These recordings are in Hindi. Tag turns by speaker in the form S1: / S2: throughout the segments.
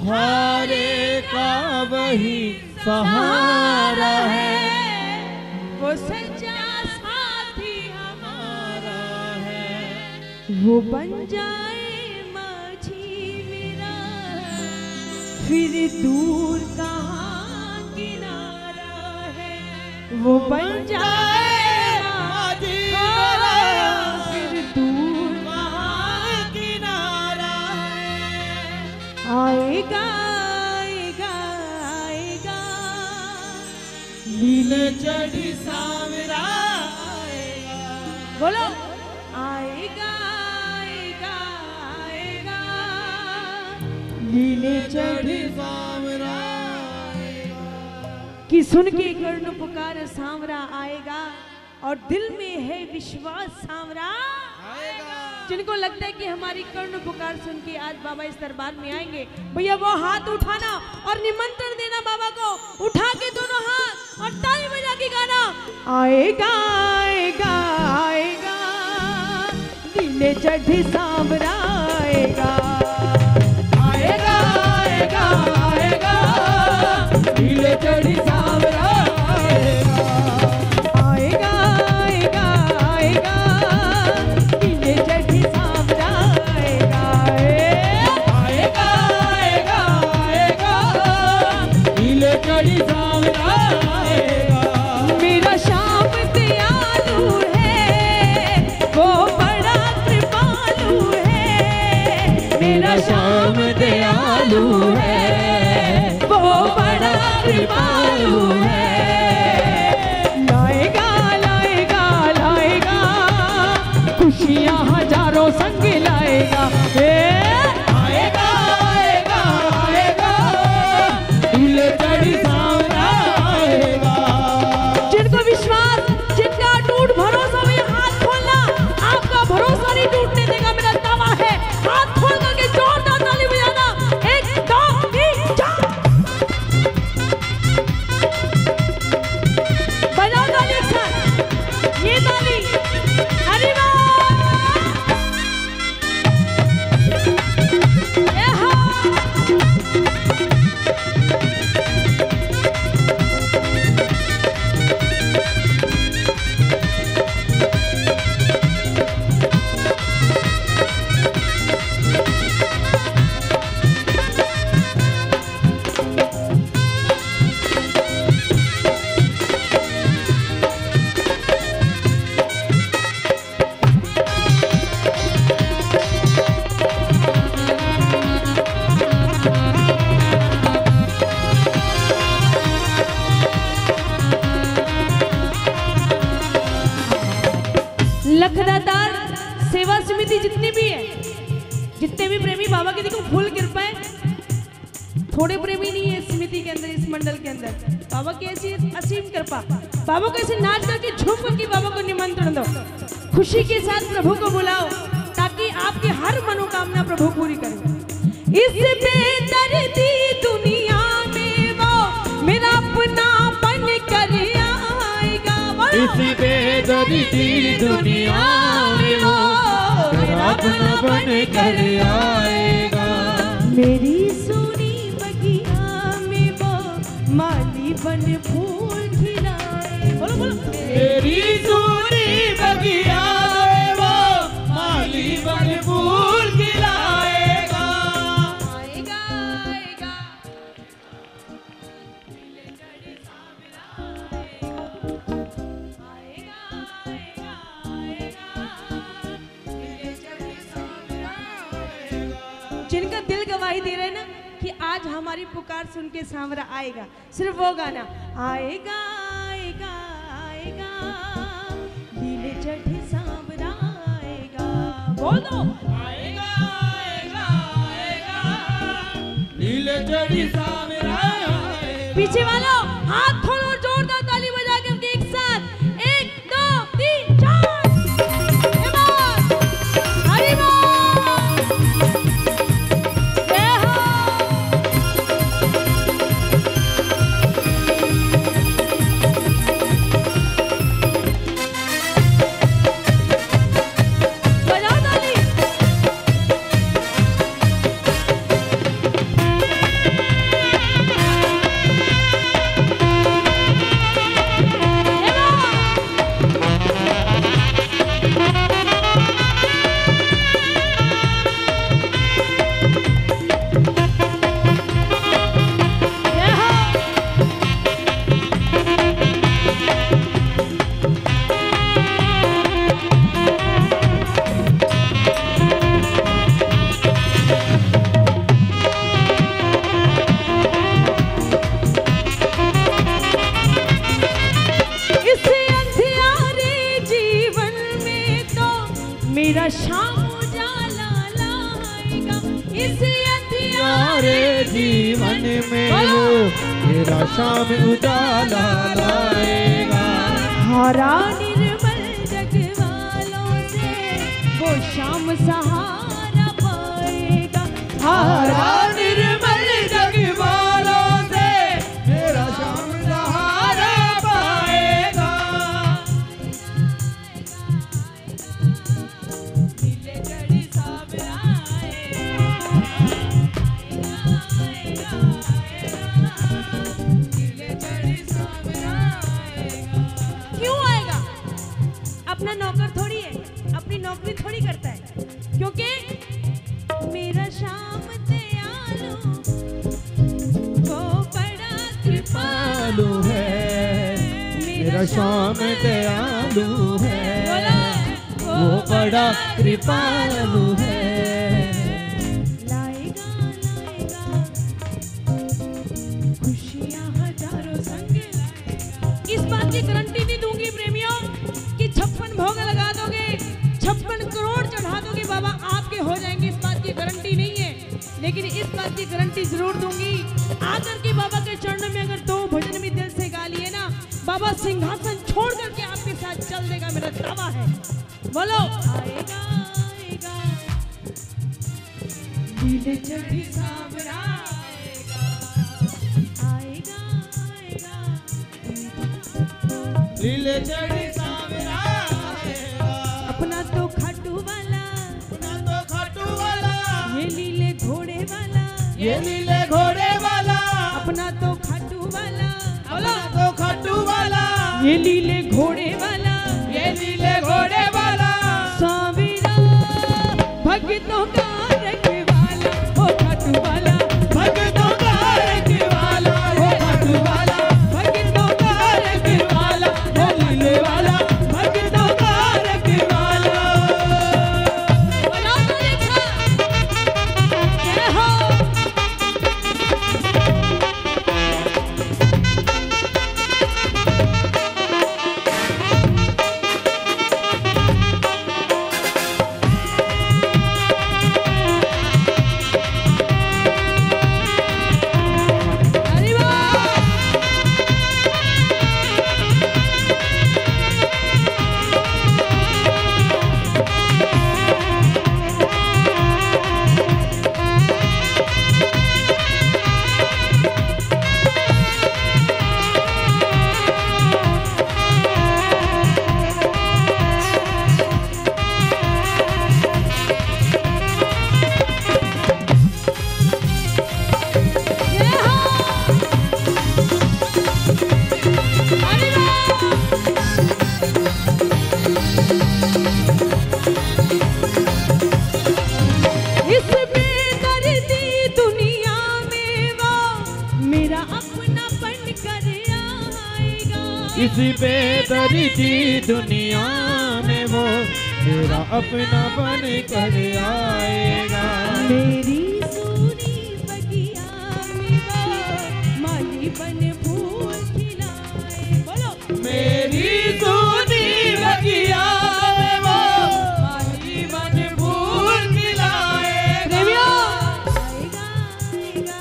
S1: हारे का वही सहारा है,
S2: वो सच्चा साथी
S1: हमारा है।
S2: वो बन जाए माझी मेरा, फिर दूर कहाँ किनारा है। वो बन जाए माझी मेरा, फिर दूर कहाँ किनारा है। आएगा आएगा आएगा,
S1: नीले चढ़ी सांवरा आएगा।
S2: बोलो आएगा आएगा आएगा, नीले चढ़ी
S1: सांवरा आएगा।
S2: कि सुन के कर्ण पुकार सांवरा आएगा, और दिल में है विश्वास सांवरा
S1: आएगा।
S2: जिनको लगता है कि हमारी कर्ण पुकार सुन के आज बाबा इस दरबार में आएंगे, भैया वो हाथ उठाना और निमंत्रण देना बाबा को। उठा के दोनों हाथ और ताली बजा के गाना, आएगा आएगा आएगा, नीले चढ़ी सांवरा आएगा। आएगा आएगा आएगा,
S1: नीले चढ़ी सांवरा आएगा।
S2: आएगा आएगा आएगा, नीले चढ़ी सांवरा आएगा।
S1: आएगा आएगा आएगा, नीले चढ़ी सांवरा आएगा।
S2: मेरा श्याम दयालु है, वो बड़ा कृपालु है। मेरा
S1: श्याम दयालु है,
S2: वो बड़ा कृपालु है। लाएगा लाएगा लाएगा, खुशियाँ हजारों संग लाएगा।
S1: आएगा आएगा आएगा, नीले चढ़ी सांवरा आएगा।
S2: जिनको विश्वास, जिनका अटूट भरोसा, वे हाथ खोलना। आपका भरोसा नहीं टूटने देगा, मेरा दावा है। हाथ खोल करके जोरदार ताली बजाना। 1 2 3 4, बजाओ ताली एक साथ। ये ताली, हरि बोल। ए हा, लखदातार सेवा समिति जितनी भी है, जितने भी प्रेमी बाबा की देखो फुल कृपा है। थोड़े प्रेमी नहीं है इस समिति के अंदर, इस मंडल के अंदर। बाबा की ऐसी असीम कृपा। बाबा को ऐसे नाच करके झूम करके बाबा को निमंत्रण दो। खुशी के साथ प्रभु को बुलाओ, ताकि आपकी हर मनोकामना प्रभु पूरी करे। इस बेदर्दी दुनिया में वो मेरा अपनापन कर आएगा।
S1: इस बेदर्दी दुनिया में वो मेरा अपना बन कर आएगा।
S2: मेरी सोनी बगिया में वो माली बन फूल खिलाए। बोलो बोलो।
S1: मेरी सोनी बगिया में वो माली बन फूल खिलाएगा।
S2: आएगा आएगा, नीले चढ़ी सांवरा आएगा। आएगा आएगा आएगा, नीले चढ़ी सांवरा आएगा। जिनका दिल गवाही दे रहे हैं ना कि आज हमारी पुकार सुन के सांवरा आएगा, सिर्फ वो गाना, आएगा आएगा आएगा, नीले चढ़ी सांवरा आएगा। बोल दो,
S1: आएगा आएगा आएगा, नीले चढ़ी सांवरा आएगा।
S2: पीछे वालों हाथ खोलो और जोरदार ताली बजा के हमके एक साथ 1 2 3 4 हरि बोल। जय हो। बजाओ ताली।
S1: जीवन में वो मेरा शाम उजाला लाएगा।
S2: हारा निर्मल जग वालों से वो शाम सहारा पाएगा।
S1: हारा निर्मल जग वालों से मेरा शाम सहारा पाएगा।
S2: नीले चढ़ी सावरा क्यों आएगा? अपना नौकर थोड़ी है, अपनी नौकरी थोड़ी करता है, क्योंकि मेरा श्याम दयालु वो बड़ा
S1: कृपालु है, मेरा श्याम दयालु है, वो बड़ा कृपालु है।
S2: लाएगा लाएगा खुशियां हजारों संग लाएगा। इस बात की गारंटी नहीं दूंगी प्रेमियों कि 56 भोग लगा दोगे, 56 करोड़ चढ़ा दोगे बाबा आपके हो जाएंगे, इस बात की गारंटी नहीं है। लेकिन इस बात की गारंटी जरूर दूंगी, आकर के बाबा के चरणों में अगर 2 भजन भी दिल से गा लिए ना, बाबा सिंहासन छोड़ करके आपके साथ चल देगा, मेरा दावा है। बोलो आएगा आएगा नीले चढ़ी सावरा आएगा आएगा
S1: लीले चढ़ी सावरा आएगा।
S2: अपना तो खाटू वाला,
S1: अपना तो खाटू वाला,
S2: ये नीले घोड़े वाला,
S1: ये नीले घोड़े वाला,
S2: अपना तो खाटू वाला,
S1: अपना तो खाटू वाला,
S2: ये नीले घोड़े वाला,
S1: ये नीले घोड़े वाला,
S2: सावरा भक्तों का रखवाला, ओ खाटू वाला,
S1: भक्तों का रखवाला, वो खाटू वाला,
S2: भक्तों का
S1: रखवाला, वो नीले वाला, भक्तों का रखवाला।
S2: बोलो तो देखा जय हो। अरे वाह जय हो। अरे वाह इस बेदर्दी दुनिया में वो मेरा अपना बन कर आएगा।
S1: इस बेदर्दी दुनिया में वो मेरा अपना बन कर आएगा।
S2: मेरी सोनी बगिया में वो माली बन फूल खिलाए। बोलो
S1: मेरी सोनी बगिया में वो माली बन फूल खिलाएगा।
S2: प्रेमियों आएगा आएगा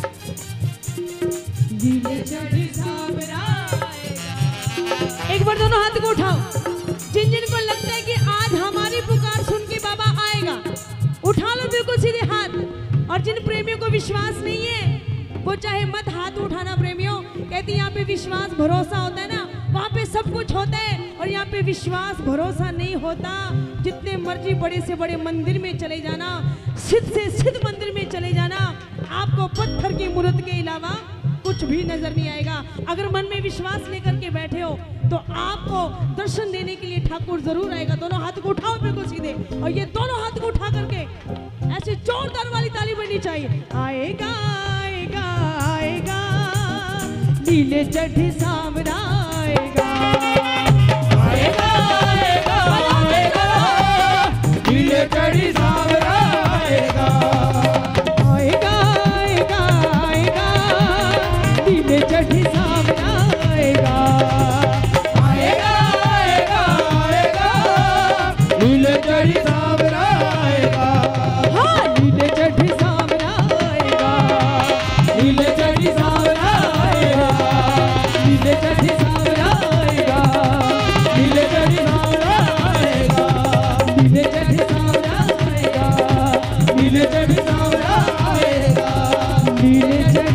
S2: नीले चढ़ी सावरा आएगा। एक बार दोनों हाथ को उठाओ, जिन जिन को लगता है कि आज हमारी पुकार सुन के बाबा आएगा, उठा लो बिल्कुल सीधे हाथ। और जिन प्रेमियों को विश्वास नहीं है वो चाहे मत हाथ उठाना प्रेमियों, कहती यहाँ पे विश्वास भरोसा होता है ना, वहाँ पे सब कुछ होता है। और यहाँ पे विश्वास भरोसा नहीं होता, जितने मर्जी बड़े से बड़े मंदिर में चले जाना, सिद्ध से सिद्ध मंदिर में चले जाना, आपको पत्थर की मूर्त के अलावा कुछ भी नजर नहीं आएगा। अगर मन में विश्वास लेकर के बैठे हो तो आपको दर्शन देने के लिए ठाकुर जरूर आएगा। दोनों हाथ को उठाओ बिल्कुल सीधे, और ये दोनों हाथ को उठा करके ऐसे जोरदार वाली ताली बजनी चाहिए। आएगा आएगा आएगा नीले चढ़ी सावरा आएगा।
S1: आएगा आएगा आएगा नीले चढ़ी सावरा आएगा।
S2: आएगा आएगा आएगा नीले चढ़ी सावरा आएगा।
S1: आएगा आएगा आएगा नीले चढ़ी सावरा आएगा।
S2: हाँ नीले चढ़ी सावरा आएगा।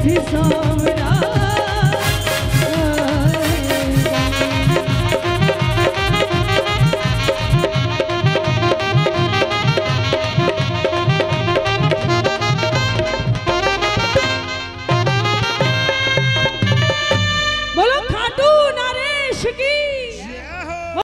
S2: ऐसी सावरा बोलो खाटू नरेश की